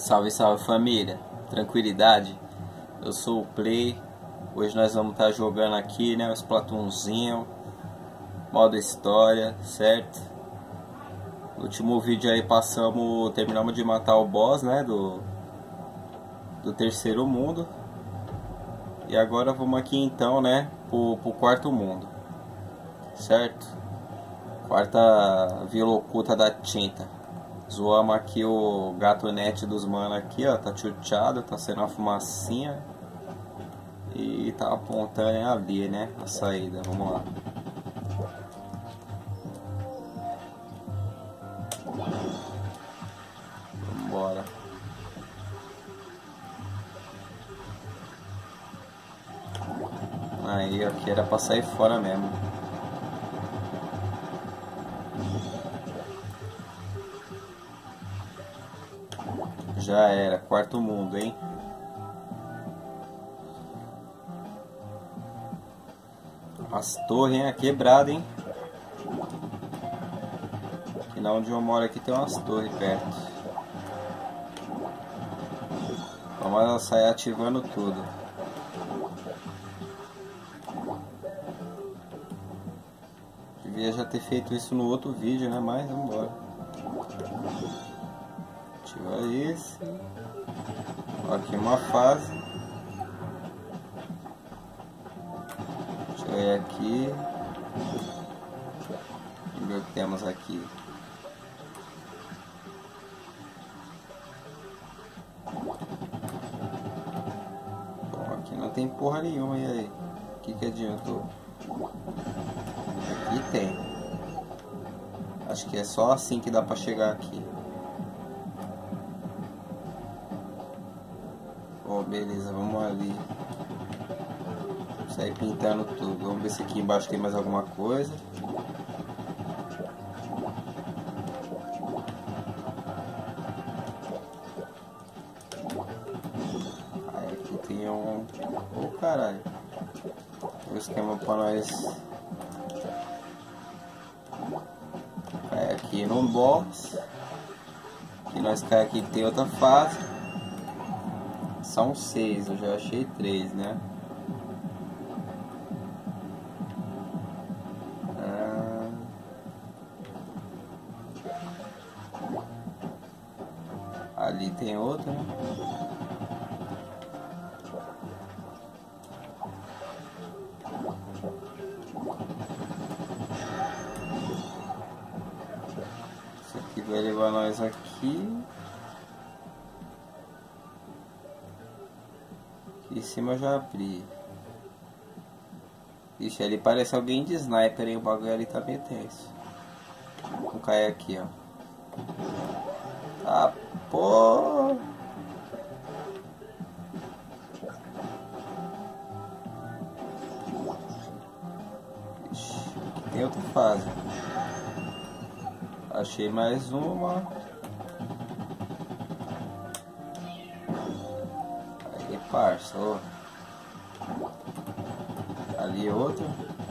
Salve, salve família, tranquilidade, eu sou o Play. Hoje nós vamos estar jogando aqui, né, o Splatoonzinho, modo história, certo? No último vídeo aí terminamos de matar o boss, né, do terceiro mundo. E agora vamos aqui então, né, pro quarto mundo, certo? Quarta vila oculta da tinta. Zoamos aqui o gatonete dos manos aqui, ó, tá chuteado, tá sendo uma fumacinha. E tá apontando ali, né, a saída, vamos lá. Vambora. Aí, aqui era pra sair fora mesmo. Já era, quarto mundo, hein? As torres, hein? Quebrada, hein? Aqui na onde eu moro aqui tem umas torres perto. Vamos sair ativando tudo. Devia já ter feito isso no outro vídeo, né? Mas vamos embora. Ativa esse. Aqui uma fase. Deixa eu ver aqui. Vamos ver o que temos aqui. Bom, aqui não tem porra nenhuma. E aí? O que adiantou? Aqui tem. Acho que é só assim que dá pra chegar aqui. Oh, beleza, vamos ali. Sair pintando tudo. Vamos ver se aqui embaixo tem mais alguma coisa. Aí aqui tem um... Oh, caralho. O esquema pra nós... Cai aqui no boss. E nós cai aqui que tem outra fase. São 6, eu já achei 3, né? Ali tem outra, né? Isso aqui vai levar nós aqui. Aqui em cima eu já abri. Ixi, ali parece alguém de sniper, hein? O bagulho ali tá bem tenso. Vamos cair aqui, ó. Ah, pô! Ixi, aqui tem outra fase. Achei mais uma. Aí, parça, ó. Ali outra.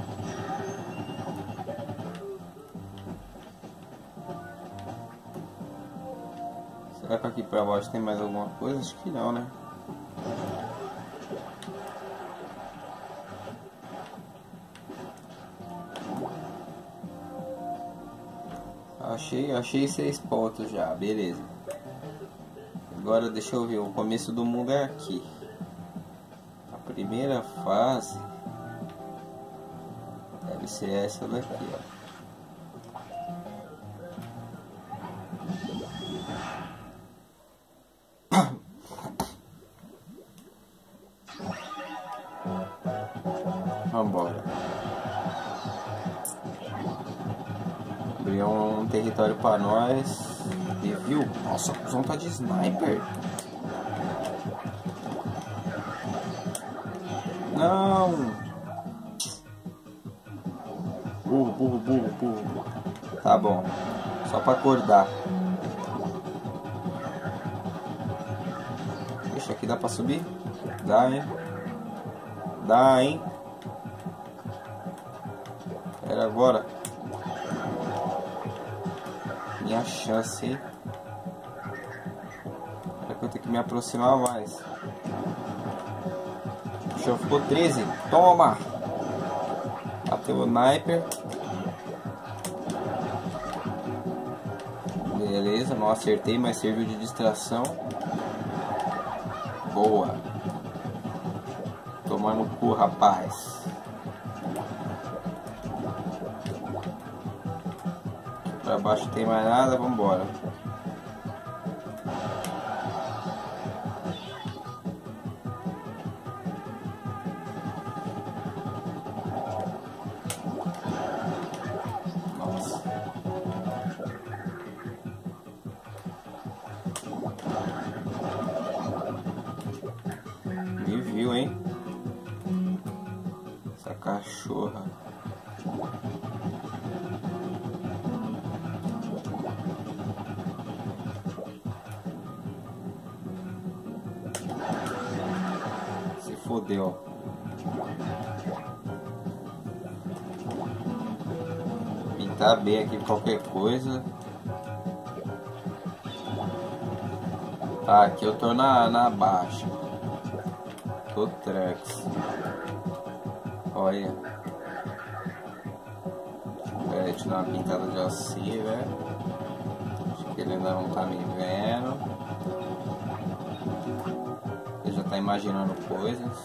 Será que aqui pra baixo tem mais alguma coisa? Acho que não, né? Achei 6 pontos já, beleza. Agora deixa eu ver, o começo do mundo é aqui. A primeira fase deve ser essa daqui, ó. Vambora. Abriu um território pra nós. E viu? Nossa, o som tá de sniper. Não! Burro. Tá bom. Só pra acordar. Ixi, aqui dá pra subir? Dá, hein? Dá, hein? Era agora. Minha chance, hein? que eu tenho que me aproximar mais. Show, ficou 13. Toma! Bateu o sniper. Beleza, não acertei, mas serviu de distração. Boa. Tomar no cu, rapaz. Pra baixo não tem mais nada, vambora. Nossa. Me viu, hein? Essa cachorra. Se fodeu. Pintar bem aqui qualquer coisa. Tá, aqui eu tô na baixa. Tô Trex. Olha. Pera aí, deixa eu dar uma pintada de assim, velho. Acho que ele ainda não tá me vendo. Ele já tá imaginando coisas.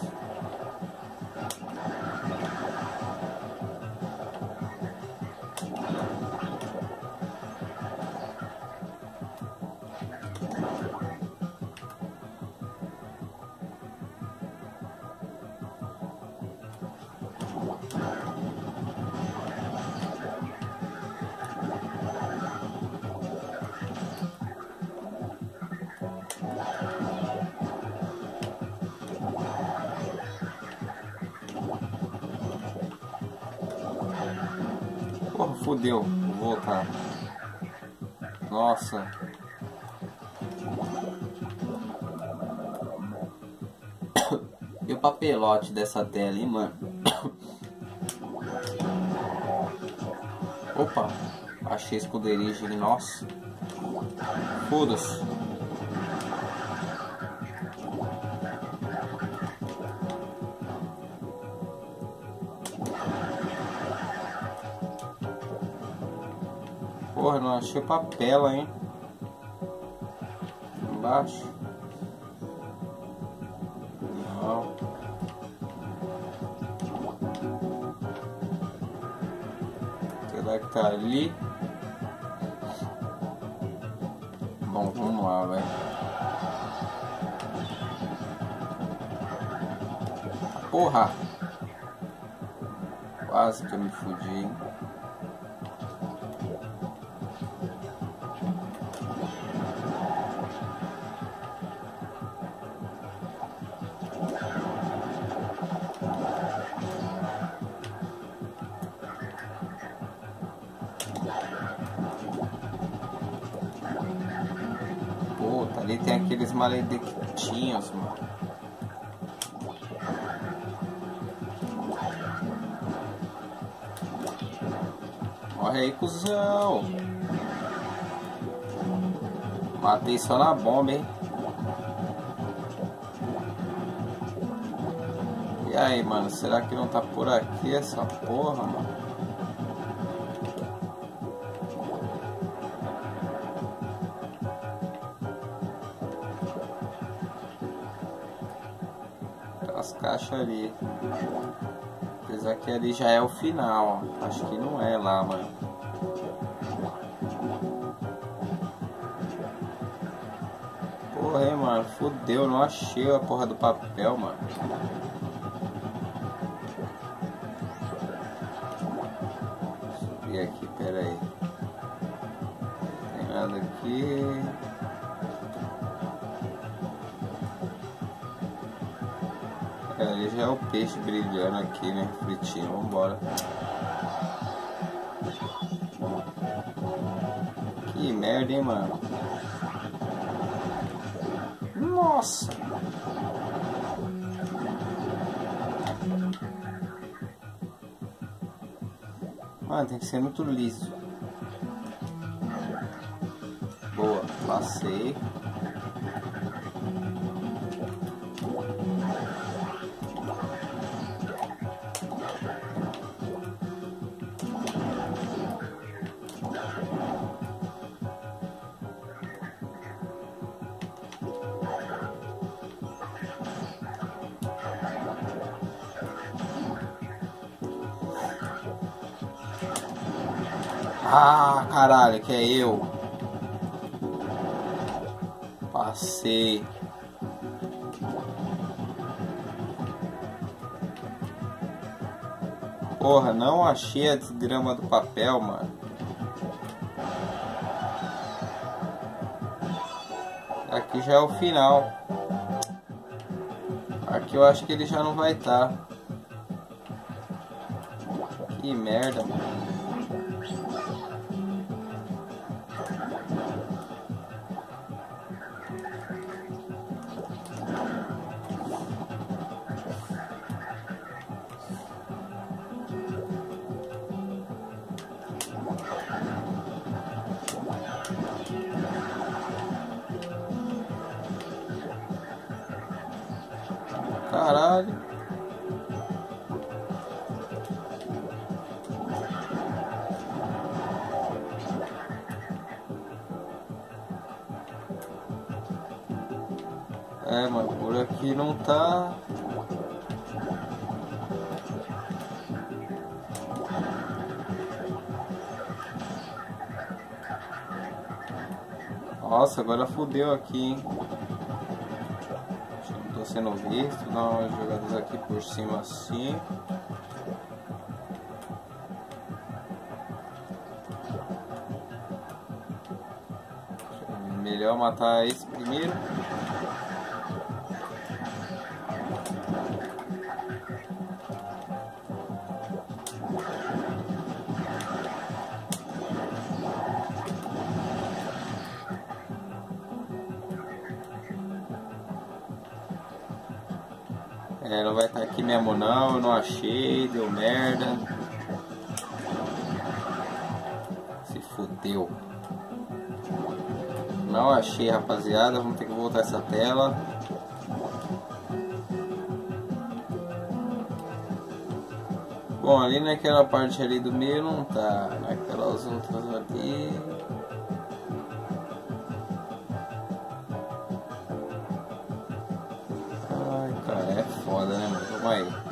Porra, fodeu. Vou voltar. Nossa. E o papelote dessa tela aí, mano? Opa. Achei esconderijo ali. Nossa. Foda-se. Porra, não achei o papel, hein? Embaixo. Não. Será que tá ali? Bom, vamos lá, velho. Porra! Quase que eu me fudi, hein? Puta, ali tem aqueles maledictinhos, mano. Morre aí, cuzão. Matei só na bomba, hein. E aí, mano, será que não tá por aqui essa porra, mano? As caixas ali. Apesar que ali já é o final, ó. Acho que não é lá, mano. Porra, hein, mano. Fudeu, não achei a porra do papel, mano. Subir aqui, pera aí. Não tem nada aqui. Ali já é o peixe brilhando aqui, né? Fritinho, vambora. Que merda, hein, mano? Nossa! Mano, tem que ser muito liso. Boa, passei. Ah, caralho, que é eu. Passei. Porra, não achei a desgrama do papel, mano. Aqui já é o final. Aqui eu acho que ele já não vai estar. Que merda, mano. Caralho. É, mas por aqui não tá. Nossa, agora fudeu aqui, hein? Acho que não tô sendo visto. Dá umas jogadas aqui por cima assim. Melhor matar esse primeiro. É, não vai estar aqui mesmo não, eu não achei, deu merda. Se fudeu. Não achei, rapaziada, vamos ter que voltar essa tela. Bom, ali naquela parte ali do meio não tá, naquelas outras ali. Ai, cara, é foda, né, mano? Vamos aí.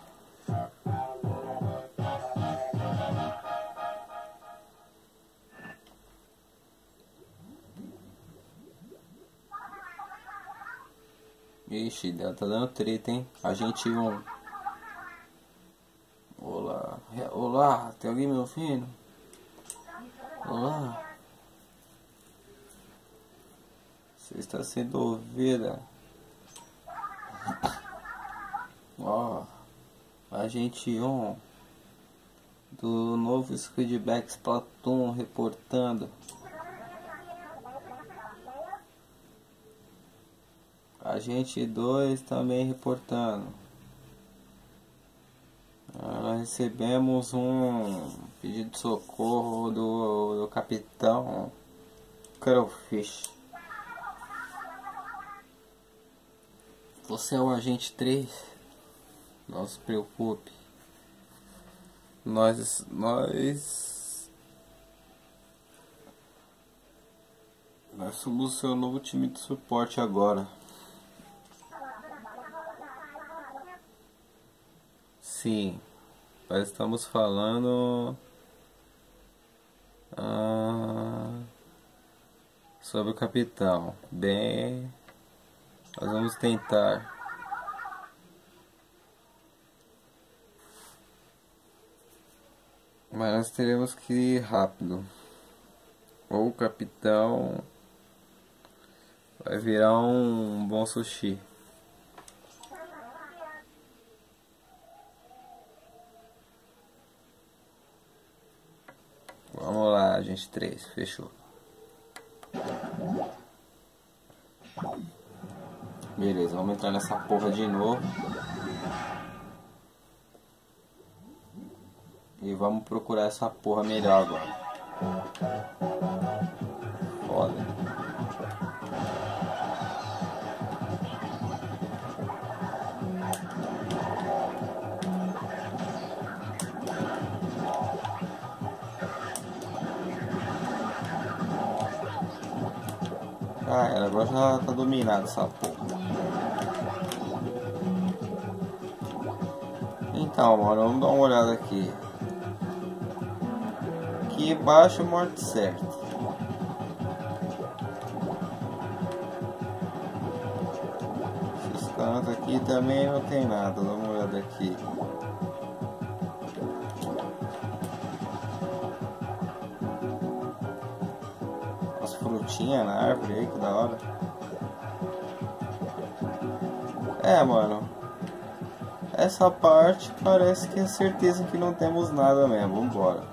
Ixi, tá dando treta, hein? Agente 1. Olá. Olá, tem alguém me ouvindo? Olá. Você está sendo ouvida. Ó. Agente 1. Do novo Squidbacks Platoon reportando. Agente 2 também reportando. Nós recebemos um pedido de socorro do capitão Cuttlefish. Você é o agente 3? Não se preocupe. Nós somos o seu novo time de suporte agora. Sim, nós estamos falando sobre o capitão. Bem, nós vamos tentar. Mas nós teremos que ir rápido. Ou o capitão vai virar um bom sushi. Vamos lá, agente 3, fechou. Beleza, vamos entrar nessa porra de novo. E vamos procurar essa porra melhor agora. Foda. Ah, ela agora já tá dominada essa porra. Então, mano, vamos dar uma olhada aqui. Que aqui embaixo, morte certa. Esses cantos aqui também não tem nada. Dá uma olhada aqui. As frutinhas na árvore aí, que da hora. É, mano. Essa parte parece que é certeza que não temos nada mesmo. Vambora.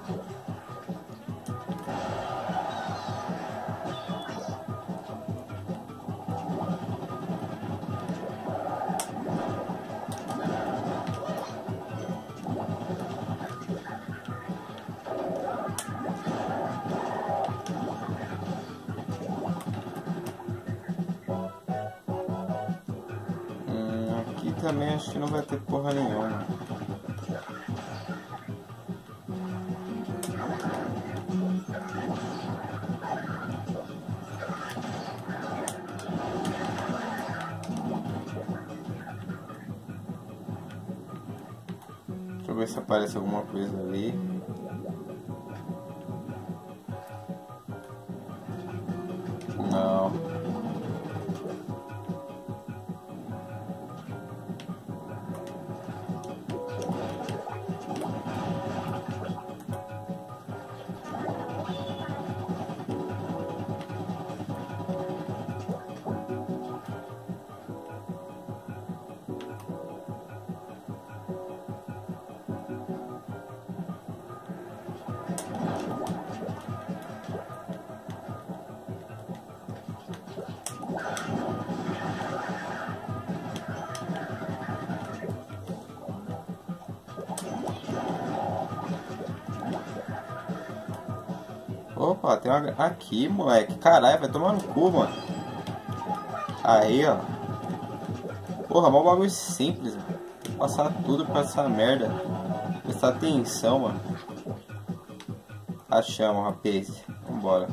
Aqui também acho que não vai ter porra nenhuma. Deixa eu ver se aparece alguma coisa ali. Não. Opa, tem uma aqui, moleque. Caralho, vai tomar no cu, mano. Aí, ó. Porra, mó bagulho simples, mano. Vou passar tudo pra essa merda. Prestar atenção, mano. Achamos, rapaz. Vambora.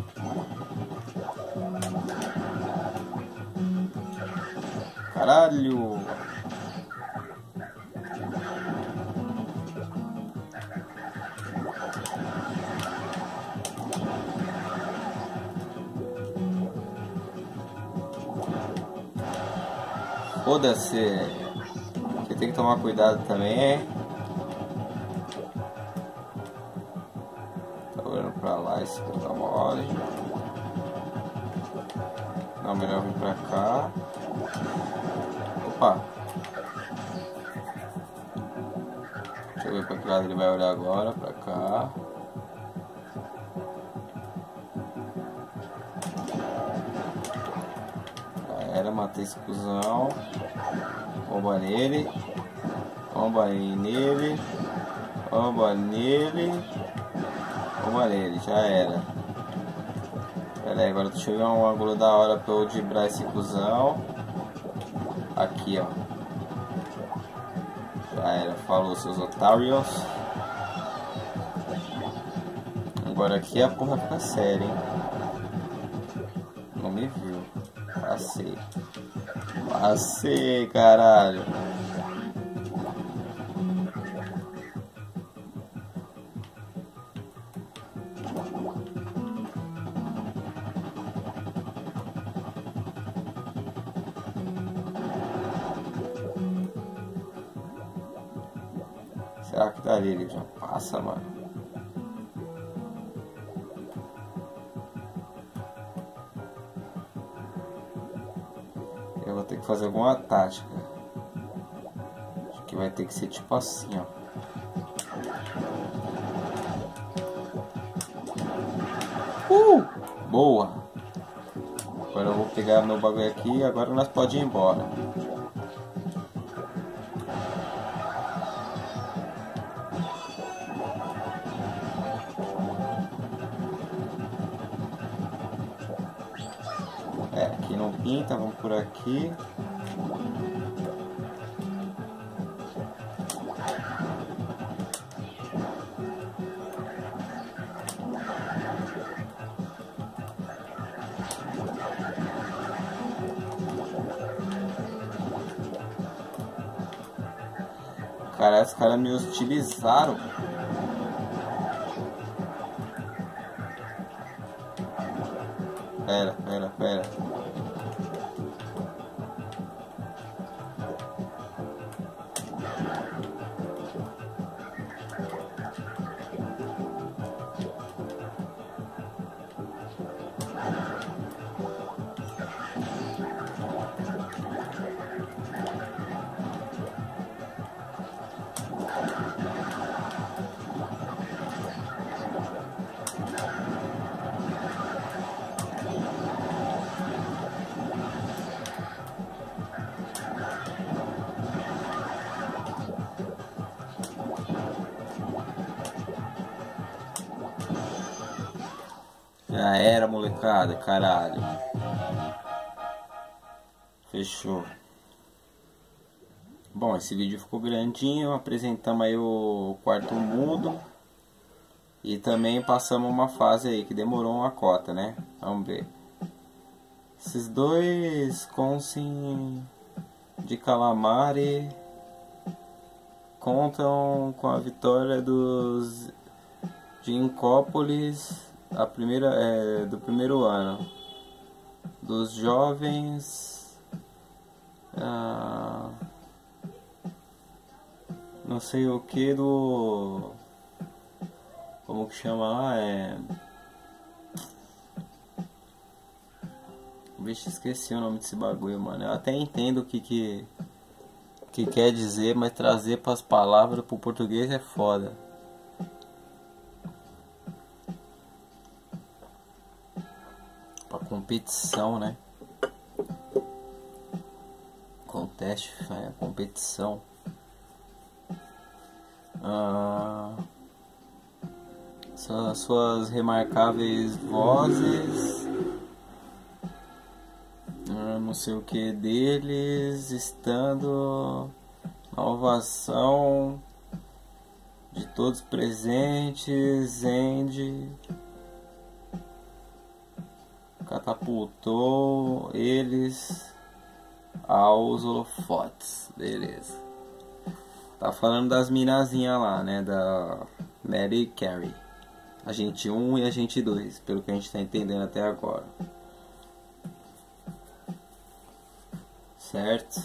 Caralho. Foda-se. Você tem que tomar cuidado também. Tá olhando pra lá, esse aqui tá mole. Não, melhor vir pra cá. Opa. Deixa eu ver pra que lado ele vai olhar agora. Pra cá. Era, matei esse cuzão. Bomba nele. Bomba nele. Bomba nele. Bomba nele. Já era. Pera aí, agora deixa eu ver um ângulo da hora pra eu dibrar esse cuzão. Aqui, ó. Já era. Falou, seus otários. Agora aqui a porra fica séria, hein. Não me viu. Passei. Passei, caralho. Será que dali ele já passa, mano? Eu vou ter que fazer alguma tática. Acho que vai ter que ser tipo assim, ó. Boa! Agora eu vou pegar meu bagulho aqui e agora nós podemos ir embora. É, aqui não pinta, vamos por aqui. Cara, os caras me hostilizaram. Pera. Já era, molecada, caralho. Fechou. Bom, esse vídeo ficou grandinho. Apresentamos aí o quarto mundo. E também passamos uma fase aí que demorou uma cota, né? Vamos ver. Esses dois Consim de Calamari contam com a vitória dos de Incópolis, a primeira do primeiro ano, dos jovens, não sei o que do, como que chama lá, vixe, esqueci o nome desse bagulho, mano. Eu até entendo o que quer dizer, mas trazer para as palavras pro português é foda. Pra competição, né? Conteste, competição. Suas remarcáveis vozes, não sei o que deles, estando na ovação de todos presentes, Andy catapultou eles aos holofotes. Beleza. Tá falando das minazinhas lá, né? Da Mary Carey. Agente 1 e Agente 2, pelo que a gente tá entendendo até agora. Certo?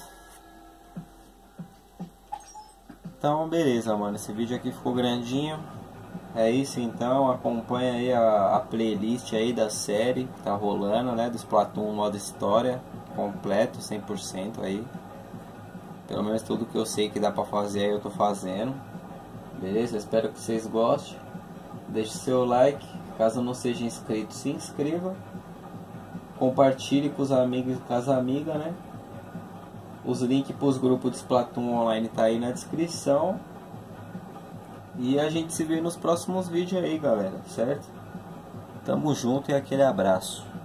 Então, beleza, mano. Esse vídeo aqui ficou grandinho. É isso então. Acompanha aí a playlist aí da série que tá rolando, né? Do Splatoon modo história. Completo, 100% aí. Pelo menos tudo que eu sei que dá pra fazer aí eu tô fazendo. Beleza? Espero que vocês gostem. Deixe seu like. Caso não seja inscrito, se inscreva. Compartilhe com os amigos e com as amigas, né? Os links para os grupos de Splatoon online tá aí na descrição. E a gente se vê nos próximos vídeos aí, galera, certo? Tamo junto e aquele abraço.